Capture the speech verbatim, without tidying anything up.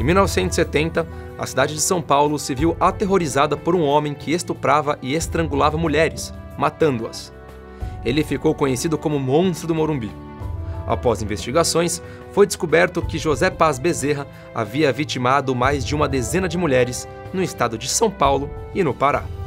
Em mil novecentos e setenta, a cidade de São Paulo se viu aterrorizada por um homem que estuprava e estrangulava mulheres, matando-as. Ele ficou conhecido como Monstro do Morumbi. Após investigações, foi descoberto que José Paz Bezerra havia vitimado mais de uma dezena de mulheres no estado de São Paulo e no Pará.